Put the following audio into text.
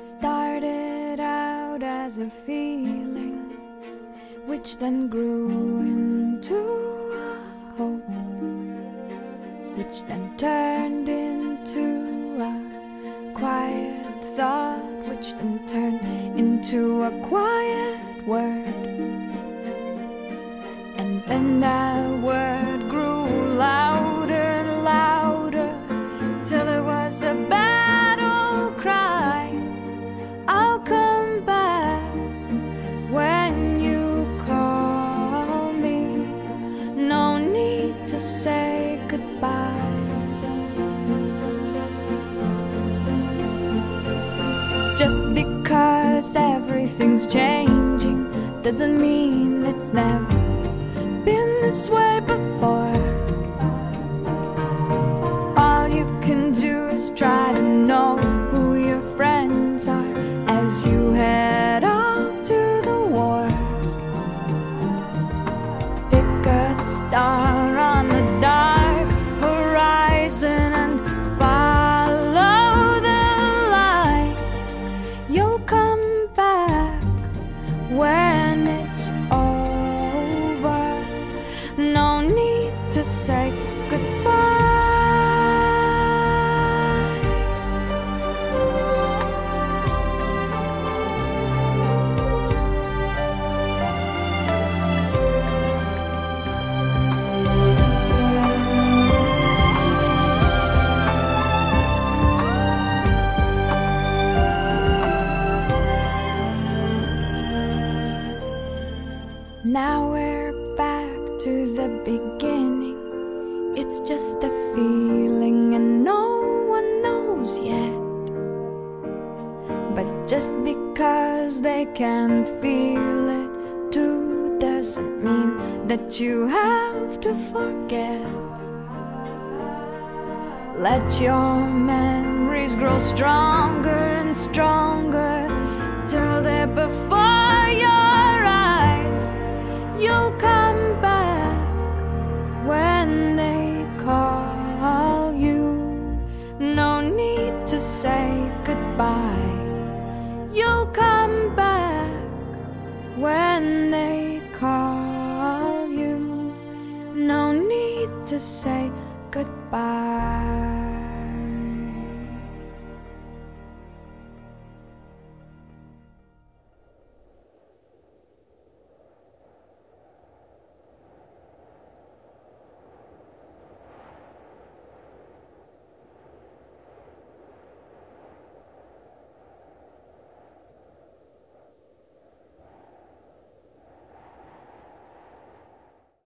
started out as a feeling, which then grew into a hope, which then turned into a quiet thought, which then turned into a quiet word. And then that word grew louder and louder, till it was a battle cry. I'll come back when you call me. No need to say goodbye. Just because everything's changing doesn't mean it's never been this way before. All you can do is try to know who your friends are as you head off to the war. Pick a star on the dark horizon and follow the light. You'll come back when it's over. No need to say goodbye. Now we're back to the beginning. It's just a feeling and no one knows yet. But just because they can't feel it too doesn't mean that you have to forget. Let your memories grow stronger and stronger till they're before your eyes. You'll come back when they call you. No need to say goodbye. You'll come back when they call you. No need to say goodbye.